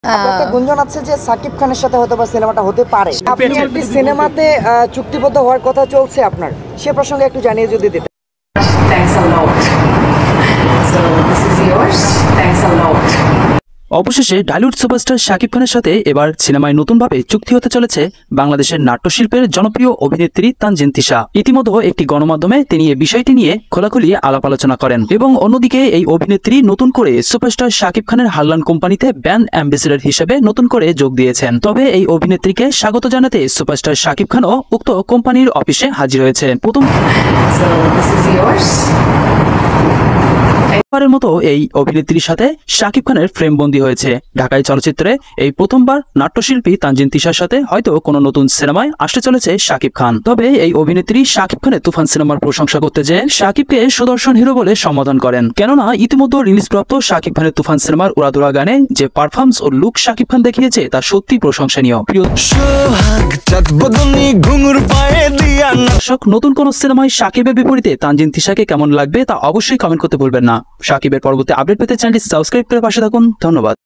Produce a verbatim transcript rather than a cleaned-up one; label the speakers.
Speaker 1: একটা গুঞ্জন আছে যে সাকিব খানের সাথে হয়তো বা সিনেমাটা হতে পারে। আপনি একটি সিনেমাতে চুক্তিবদ্ধ হওয়ার কথা চলছে আপনার, সে প্রসঙ্গে একটু জানিয়ে যদি দিতেন।
Speaker 2: Thanks a lot. So this is yours. Thanks a lot.
Speaker 3: অবশেষে ঢালিউড সুপারস্টার শাকিব খানের সাথে এবার সিনেমায় নতুনভাবে চুক্তি হতে চলেছে বাংলাদেশের নাট্যশিল্পের জনপ্রিয় অভিনেত্রী তানজিন তিশা। ইতিমধ্যে একটি গণমাধ্যমে তিনি এই বিষয়টি নিয়ে খোলাখুলি আলাপ আলোচনা করেন এবং অন্যদিকে এই অভিনেত্রী নতুন করে সুপারস্টার শাকিব খানের হারলান কোম্পানিতে ব্র্যান্ড অ্যাম্বাসেডর হিসেবে নতুন করে যোগ দিয়েছেন। তবে এই অভিনেত্রীকে স্বাগত জানাতে সুপারস্টার শাকিব খানও উক্ত কোম্পানির অফিসে হাজির হয়েছে। প্রথম
Speaker 2: So this is yours.
Speaker 3: বারের মতো এই অভিনেত্রীর সাথে শাকিব খানের ফ্রেমবন্দি হয়েছে। ঢাকায় চলচ্চিত্রে এই প্রথমবার নাট্যশিল্পী তানজিন তিশার সাথে হয়তো কোনো নতুন সিনেমায় আসতে চলেছে শাকিব খান। তবে এই অভিনেত্রী শাকিব খানের তুফান সিনেমার প্রশংসা করতে যেয়ে শাকিবকে সুদর্শন হিরো বলে সম্বোধন করেন। কেননা ইতিমধ্যে রিলিজপ্রাপ্ত শাকিব খানের তুফান সিনেমার উড়াধুরা গানে যে পারফরম্যান্স ও লুক শাকিব খান দেখিয়েছে তা সত্যি প্রশংসনীয়। প্রিয় দর্শক, নতুন কোন সিনেমায় শাকিবের বিপরীতে তানজিন তিশাকে কেমন লাগবে তা অবশ্যই কমেন্ট করতে ভুলবেন না। শাকিবের পরবর্তী আপডেট পেতে চ্যানেলটি সাবস্ক্রাইব করে পাশে থাকুন। ধন্যবাদ।